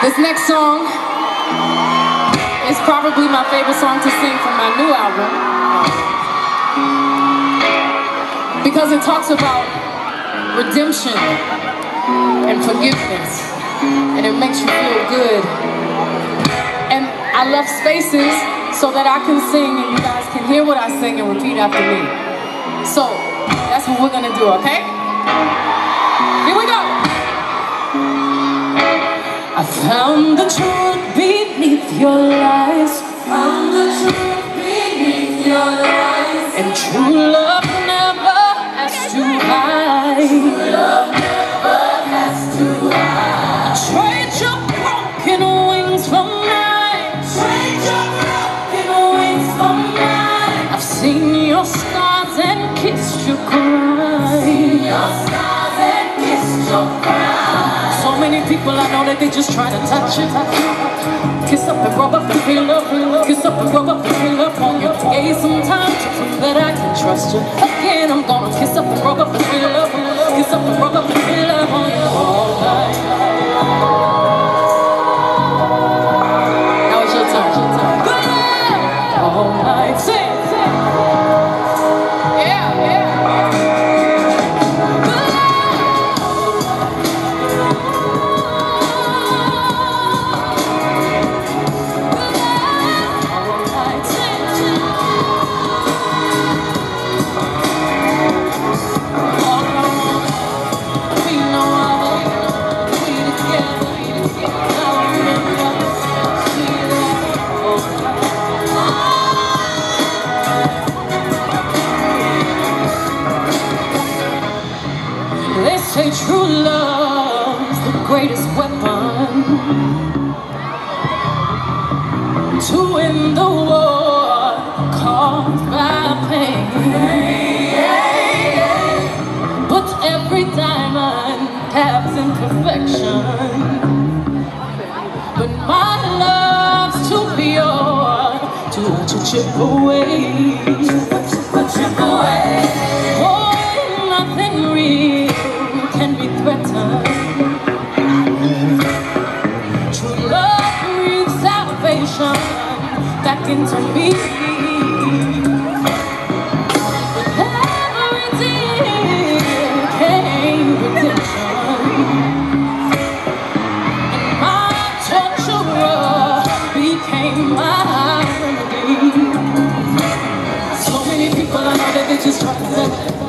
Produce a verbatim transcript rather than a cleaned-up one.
This next song is probably my favorite song to sing from my new album, because it talks about redemption and forgiveness, and it makes you feel good. And I left spaces so that I can sing and you guys can hear what I sing and repeat after me. So that's what we're gonna do, okay? Here we go. I found the truth beneath your lies. Found the truth beneath your lies. And true love never has to hide. True love never has to hide. Trade your broken wings for mine. Trade your broken wings for mine. I've seen your scars and kissed your cry. Seen your scars and kissed your cry. So many people I know that they just try to touch it. Kiss up and rub up and feel up. Kiss up and rub up and feel up on you. Gave some time to prove that I can trust you. Again, I'm gonna kiss up and rub up and feel up. Kiss up and rub up and feel up on you all night. Now it's your turn. Your turn. Good night. All night. Sing. Sing. Yeah, yeah. They say true love's the greatest weapon to win the war caused by pain. But every diamond has imperfection. But my love's too pure to let you chip away. Chip away. Oh, nothing real can be threatened. True love breathes salvation back into me. With every tear came redemption, and my torturer became my remedy. So many people I know that they just try to